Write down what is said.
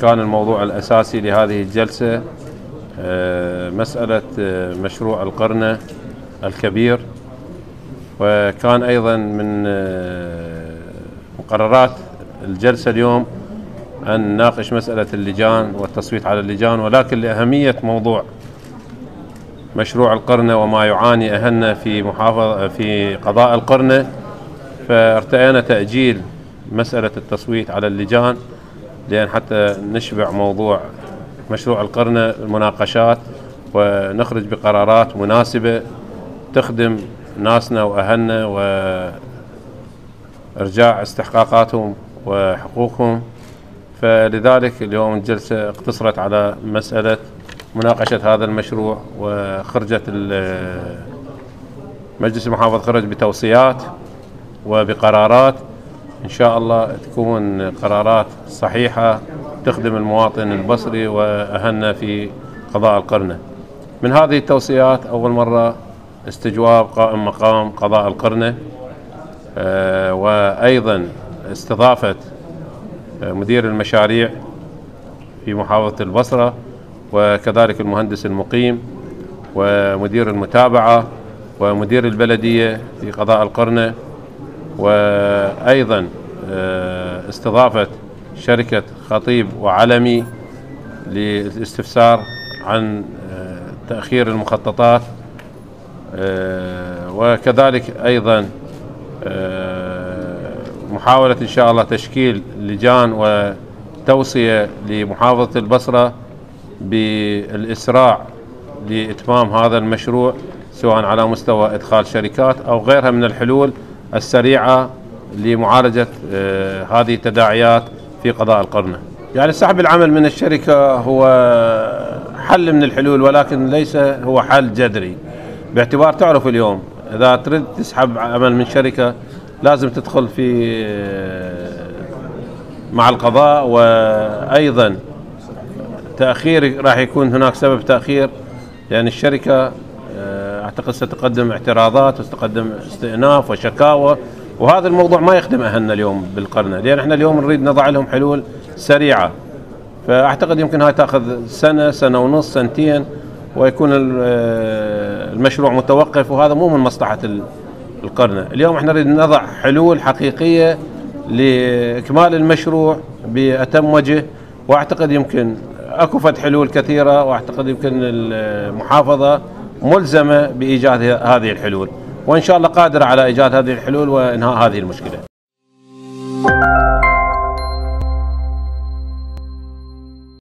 كان الموضوع الأساسي لهذه الجلسة مسألة مشروع القرنة الكبير، وكان أيضا من مقررات الجلسة اليوم أن نناقش مسألة اللجان والتصويت على اللجان، ولكن لأهمية موضوع مشروع القرنة وما يعاني أهلنا في قضاء القرنة، فارتأينا تأجيل مسألة التصويت على اللجان لأن حتى نشبع موضوع مشروع القرنة المناقشات ونخرج بقرارات مناسبة تخدم ناسنا وأهلنا وإرجاع استحقاقاتهم وحقوقهم. فلذلك اليوم الجلسة اقتصرت على مسألة مناقشة هذا المشروع، وخرجت مجلس المحافظة خرج بتوصيات وبقرارات إن شاء الله تكون قرارات صحيحة تخدم المواطن البصري وأهلنا في قضاء القرنة. من هذه التوصيات أول مرة استجواب قائم مقام قضاء القرنة، وأيضا استضافة مدير المشاريع في محافظة البصرة، وكذلك المهندس المقيم ومدير المتابعة ومدير البلدية في قضاء القرنة، وأيضا استضافة شركة خطيب وعلمي للاستفسار عن تأخير المخططات، وكذلك أيضا محاولة إن شاء الله تشكيل لجان وتوصية لمحافظة البصرة بالإسراع لإتمام هذا المشروع، سواء على مستوى إدخال شركات أو غيرها من الحلول السريعة لمعالجة هذه التداعيات في قضاء القرنة. يعني سحب العمل من الشركة هو حل من الحلول، ولكن ليس هو حل جذري، باعتبار تعرف اليوم إذا تريد تسحب عمل من شركة لازم تدخل في مع القضاء، وأيضا تأخير راح يكون هناك سبب تأخير لأن الشركة أعتقد ستقدم اعتراضات وستقدم استئناف وشكاوى، وهذا الموضوع ما يخدم أهلنا اليوم بالقرنة، لأن احنا اليوم نريد نضع لهم حلول سريعة. فأعتقد يمكن هاي تأخذ سنة، سنة ونص، سنتين، ويكون المشروع متوقف، وهذا مو من مصلحة القرنة. اليوم احنا نريد نضع حلول حقيقية لإكمال المشروع بأتم وجه، وأعتقد يمكن أكو حلول كثيرة، وأعتقد يمكن المحافظة ملزمة بإيجاد هذه الحلول، وإن شاء الله قادرة على إيجاد هذه الحلول وإنهاء هذه المشكلة.